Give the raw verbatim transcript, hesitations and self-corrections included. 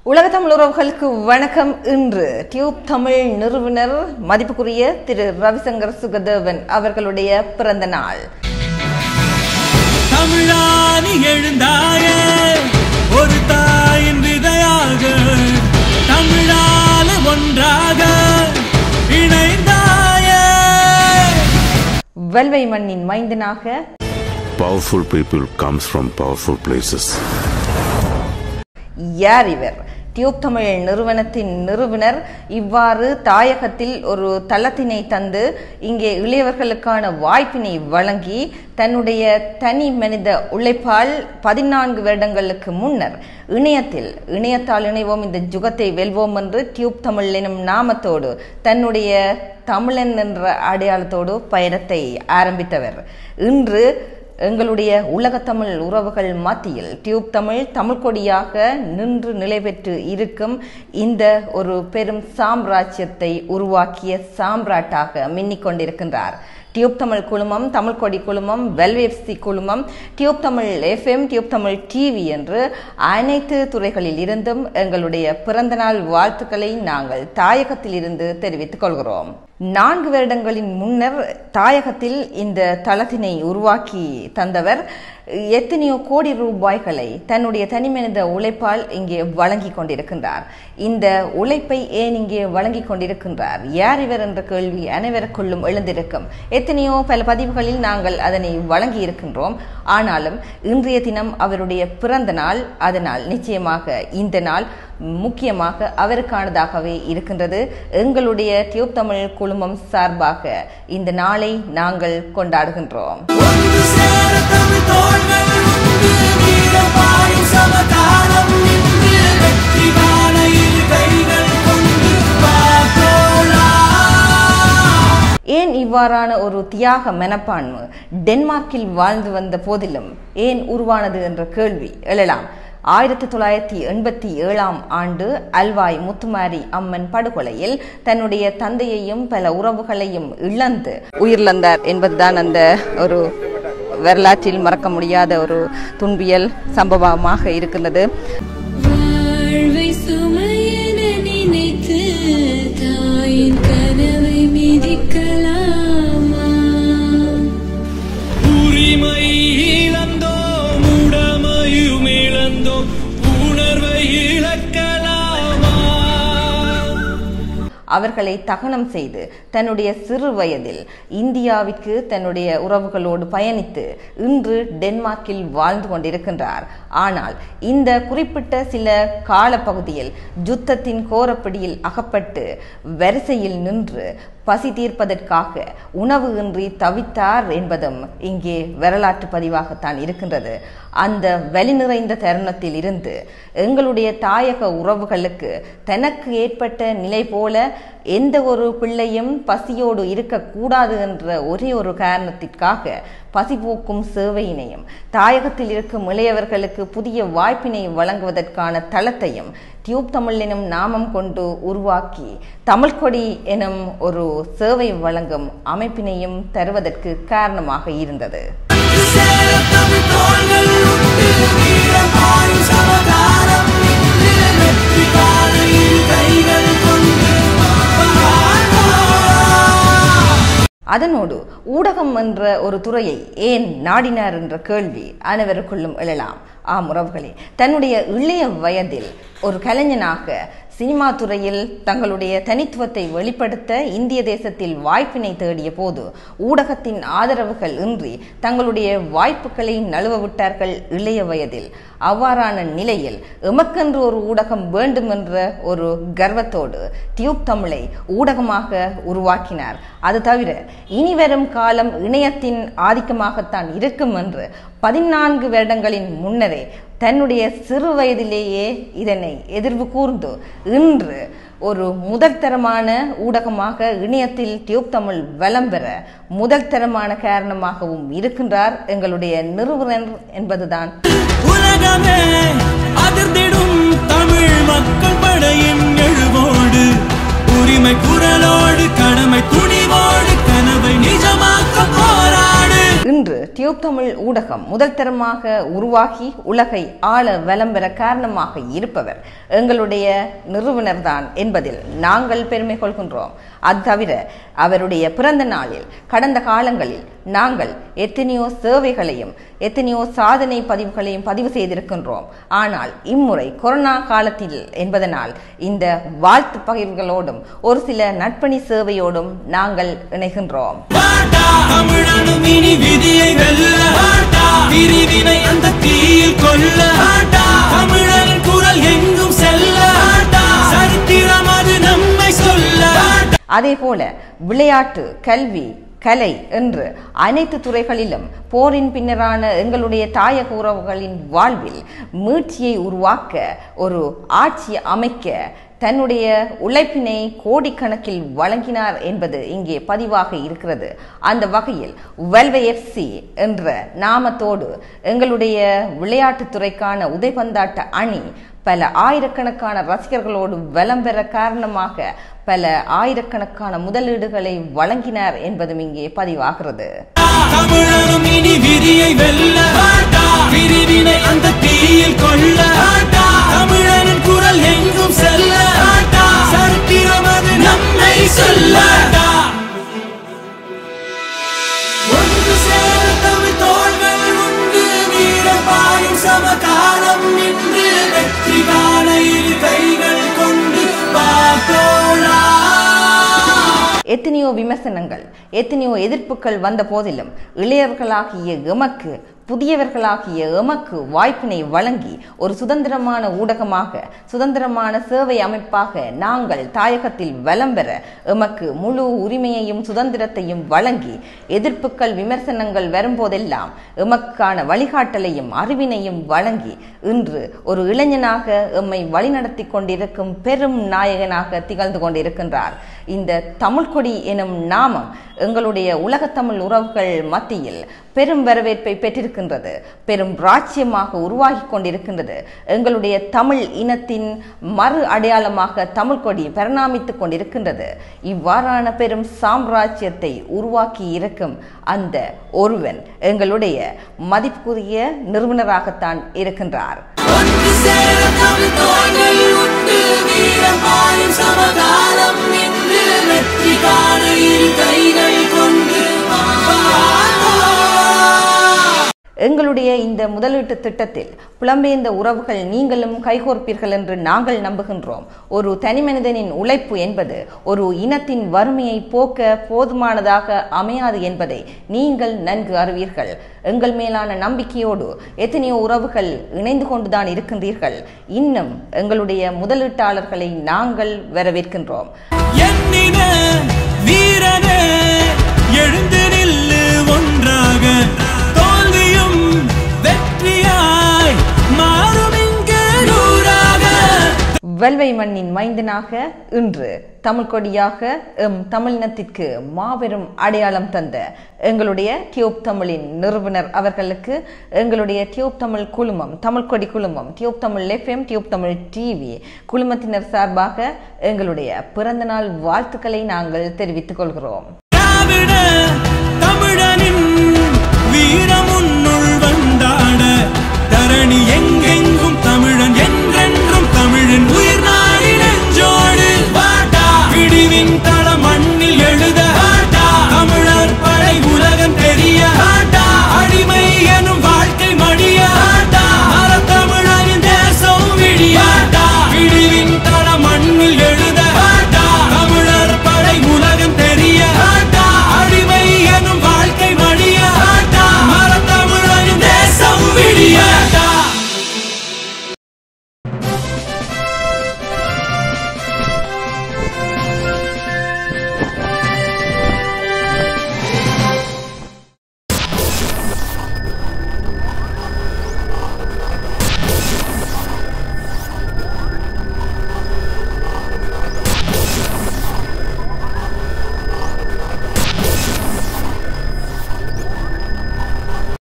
உலகத்தமிழ் உறவுகளுக்கு வணக்கம். இன்று டியூப்தமிழ் நிறுவனர் மதிப்புக்குரிய திரு ரவிசங்கர் சுகதேவன் அவர்களுடைய பிறந்த நாள். தமிழானி எழுந்தாயே ஒரு தாயின் விதையாக, தமிழால ஒன்றாக இணைந்தாயே. வெல்வை மண்ணின் மைந்தனாக, Powerful people comes from powerful places. யார் இவர்? டியூப்தமிழ் நிறுவனத்தின் நிறுவனர். இவ்வாறு தாயகத்தில் ஒரு தளத்தினை தந்து இங்கே இளையவர்களுக்கான வாய்ப்பினை வழங்கி தன்னுடைய தனி மனித உழைப்பால் பதினான்கு வருடங்களுக்கு முன்னர் இணையத்தில் இணையத்தால் இணைவோம் இந்த யுகத்தை வெல்வோம் என்று டியூப் தமிழ் எனும் நாமத்தோடு தன்னுடைய தமிழன் என்ற அடையாளத்தோடு பயணத்தை ஆரம்பித்தவர். இன்று எங்களுடைய உலகத்தமிழ் உறவுகள் மத்தியில் டியூப் தமிழ் தமிழ் கொடியாக நின்று நிலை பெற்று இருக்கும் இந்த ஒரு பெரும் சாம்ராஜ்யத்தை உருவாக்கிய சாம்ராட்டாக மின்னிக் கொண்டிருக்கின்றார். டியூப் தமிழ் குழுமம், தமிழ் கொடி குழுமம், வெல்வேப்சி குழுமம், tube Tamil FM, tube Tamil TV என்று அனைத்து துறைகளில் இருந்தும் எங்களுடைய பிறந்த நாள் வாழ்த்துக்களை நாங்கள் தாயகத்தில் இருந்து தெரிவித்துக் கொள்கிறோம். நான்கு வருடங்களின் முன்னர் தாயகத்தில் இந்த தளத்தினை உருவாக்கி தந்தவர் எத்தனையோ கோடி ரூபாய்களை தன்னுடைய தனிமனித உழைப்பால் இங்கே வழங்கி கொண்டிருக்கின்றார். இந்த உழைப்பை ஏன் இங்கே வழங்கி கொண்டிருக்கின்றார், யார் இவர் என்ற கேள்வி அனைவருக்குள்ளும் எழுந்திருக்கும். எத்தனையோ பல பதிவுகளில் நாங்கள் அதனை வழங்கி இருக்கின்றோம். ஆனாலும் இன்றைய தினம் அவருடைய பிறந்த நாள். அதனால் நிச்சயமாக இந்த நாள் முக்கியமாக அவருக்கானதாகவே இருக்கின்றது. எங்களுடைய டியூப் தமிழ் குழுமம் சார்பாக இந்த நாளை நாங்கள் கொண்டாடுகின்றோம். ஏன் இவ்வாறான ஒரு தியாக மனப்பான்மை டென்மார்க்கில் வாழ்ந்து வந்த போதிலும் ஏன் உருவானது என்ற கேள்வி எழலாம். ஆயிரத்தி தொள்ளாயிரத்தி எண்பத்தி ஏழாம் ஆண்டு அல்வாய் முத்துமாரி அம்மன் படுகொலையில் தன்னுடைய தந்தையையும் பல உறவுகளையும் இழந்து உயிரிழந்தார் என்பதுதான் அந்த ஒரு வரலாற்றில் மறக்க முடியாத ஒரு துன்பியல் சம்பவமாக இருக்கின்றது. அவர்களை தகனம் செய்து தன்னுடைய சிறு வயதில் இந்தியாவிற்கு தன்னுடைய உறவுகளோடு பயணித்து இன்று டென்மார்க்கில் வாழ்ந்து கொண்டிருக்கின்றார். ஆனால் இந்த குறிப்பிட்ட சில காலப்பகுதியில் யுத்தத்தின் கோரப்பிடியில் அகப்பட்டு வரிசையில் நின்று பசி தீர்ப்பதற்காக உணவு இன்றி தவித்தார் என்பதும் இங்கே வரலாற்று பதிவாகத்தான் இருக்கின்றது. அந்த வலி நிறைந்த தருணத்தில் இருந்து எங்களுடைய தாயக உறவுகளுக்கு தனக்கு ஏற்பட்ட நிலை போல எந்த ஒரு பிள்ளையும் பசியோடு இருக்கக்கூடாது என்ற ஒரே ஒரு காரணத்திற்காக பசிபோக்கும் சேவையினையும் தாயகத்தில் இருக்கும் இளையவர்களுக்கு புதிய வாய்ப்பினை வழங்குவதற்கான தளத்தையும் டியூப் தமிழ் எனும் நாமம் கொண்டு உருவாக்கி தமிழ் கொடி எனும் ஒரு சேவை வழங்கும் அமைப்பினையும் தருவதற்கு காரணமாக இருந்தது. அதனோடு ஊடகம் என்ற ஒரு துறையை ஏன் நாடினார் என்ற கேள்வி அனைவருக்குள்ளும் எழலாம். ஆம் உறவுகளே, தன்னுடைய இளைய வயதில் ஒரு கலைஞனாக சினிமா துறையில் தங்களுடைய தனித்துவத்தை வெளிப்படுத்த இந்திய தேசத்தில் வாய்ப்பினை தேடிய போது ஊடகத்தின் ஆதரவுகள் இன்றி தங்களுடைய வாய்ப்புகளை நழுவ விட்டார்கள் இளைய வயதில். அவ்வாறான நிலையில் எமக்கென்று ஒரு ஊடகம் வேண்டும் என்ற ஒரு கர்வத்தோடு டியூப் தமிழை ஊடகமாக உருவாக்கினார். அது தவிர இனிவரும் காலம் இணையத்தின் ஆதிக்கமாகத்தான் இருக்கும் என்று பதினான்கு வருடங்களின் முன்னரே தன்னுடைய சிறு வயதிலேயே இதனை எதிர்வு கூர்ந்து இன்று ஒரு முதல் தரமான ஊடகமாக இணையத்தில் டியூப் தமிழ் வலம் பெற முதல் தரமான காரணமாகவும் இருக்கின்றார் எங்களுடைய நிறுவனர் என்பதுதான். உலகமே அதிர்ந்திடும் தமிழ் மக்கள் படையின் எழுவோடு, உரிமை குரலோடு, கடமை துணிவோடு, கனவை நிஜமாக்க போராடு. இன்று டியூப் தமிழ் ஊடகம் முதல் தரமாக உருவாகி உலகை ஆள வலம் பெற காரணமாக இருப்பவர் எங்களுடைய நிறுவனர் தான் என்பதில் நாங்கள் பெருமை கொள்கின்றோம். அது தவிர அவருடைய பிறந்த நாளில் கடந்த காலங்களில் நாங்கள் எத்தனையோ சேவைகளையும் எத்தனையோ சாதனை பதிவுகளையும் பதிவு செய்திருக்கின்றோம். ஆனால் இம்முறை கொரோனா காலத்தில் என்பதனால் இந்த வாழ்த்து பகிர்வுகளோடும் ஒரு சில நட்பணி சேவையோடும் நாங்கள் இணைகின்றோம். அதே போல விளையாட்டு, கல்வி, கலை என்று அனைத்து துறைகளிலும் போரின் பின்னரான எங்களுடைய தாயக உறவுகளின் வாழ்வில் மீட்சியை உருவாக்க ஒரு ஆட்சி அமைக்க தன்னுடைய உழைப்பினை கோடிக்கணக்கில் வழங்கினார் என்பது இங்கே பதிவாக இருக்கிறது. அந்த வகையில் வெல்வே எஃப்சி என்ற நாமத்தோடு எங்களுடைய விளையாட்டுத்துறைக்கான உதைபந்தாட்ட அணி பல ஆயிரக்கணக்கான ரசிகர்களோடு வலம் பெற காரணமாக பல ஆயிரக்கணக்கான முதலீடுகளை வழங்கினார் என்பதும் இங்கே பதிவாகிறது. எத்தனையோ விமர்சனங்கள், எத்தனையோ எதிர்ப்புகள் வந்த போதிலும் இளையவர்களாகிய எமக்கு, புதியவர்களாகிய எமக்கு வாய்ப்பினை வழங்கி ஒரு சுதந்திரமான ஊடகமாக, சுதந்திரமான சேவை அமைப்பாக நாங்கள் தாயகத்தில் வலம் பெற எமக்கு முழு உரிமையையும் சுதந்திரத்தையும் வழங்கி எதிர்ப்புகள், விமர்சனங்கள் வரும்போதெல்லாம் எமக்கான வழிகாட்டலையும் அறிவினையும் வழங்கி இன்று ஒரு இளைஞனாக எம்மை வழிநடத்தி கொண்டிருக்கும் பெரும் நாயகனாக திகழ்ந்து கொண்டிருக்கின்றார். இந்த தமிழ்கொடி எனும் நாமம் எங்களுடைய உலகத்தமிழ் உறவுகள் மத்தியில் பெரும் வரவேற்பை பெற்றிருக்கின்றது. பெரும் ராஜ்யமாக உருவாகி கொண்டிருக்கின்றது. எங்களுடைய தமிழ் இனத்தின் மறு அடையாளமாக தமிழ்கொடி பரிணாமித்துக் கொண்டிருக்கின்றது. இவ்வாறான பெரும் சாம்ராஜ்யத்தை உருவாக்கி இருக்கும் அந்த ஒருவன் எங்களுடைய மதிப்புக்குரிய நிறுவனராகத்தான் இருக்கின்றார். எங்களுடைய இந்த முதலீட்டு திட்டத்தில் புலம்பெயர்ந்த உறவுகள் நீங்களும் கைகோர்ப்பீர்கள் என்று நாங்கள் நம்புகின்றோம். ஒரு தனி மனிதனின் உழைப்பு என்பது ஒரு இனத்தின் வறுமையை போக்க போதுமானதாக அமையாது என்பதை நீங்கள் நன்கு அறிவீர்கள். எங்கள் மேலான நம்பிக்கையோடு எத்தனையோ உறவுகள் இணைந்து கொண்டுதான் இருக்கின்றீர்கள். இன்னும் எங்களுடைய முதலீட்டாளர்களை நாங்கள் வரவேற்கின்றோம். எழுந்து நில்லு ஒன்றாக, தோல்வியும் வெற்றியாய் மாறும் இங்கே நூறாக. வெல்வை மண்ணின் மைந்தனாக இன்று தமிழ் கொடியாக எம் தமிழினத்திற்கு மாபெரும் அடையாளம் தந்த எங்களுடைய டியூப் தமிழின் நிறுவனர் அவர்களுக்கு எங்களுடைய டியூப் தமிழ் குழுமம், தமிழ் கொடி குழுமம், tube Tamil FM, tube Tamil TV குழுமத்தினர் சார்பாக எங்களுடைய பிறந்த நாள் வாழ்த்துக்களை நாங்கள் தெரிவித்துக் கொள்கிறோம். தமிழனின் வீரமுன்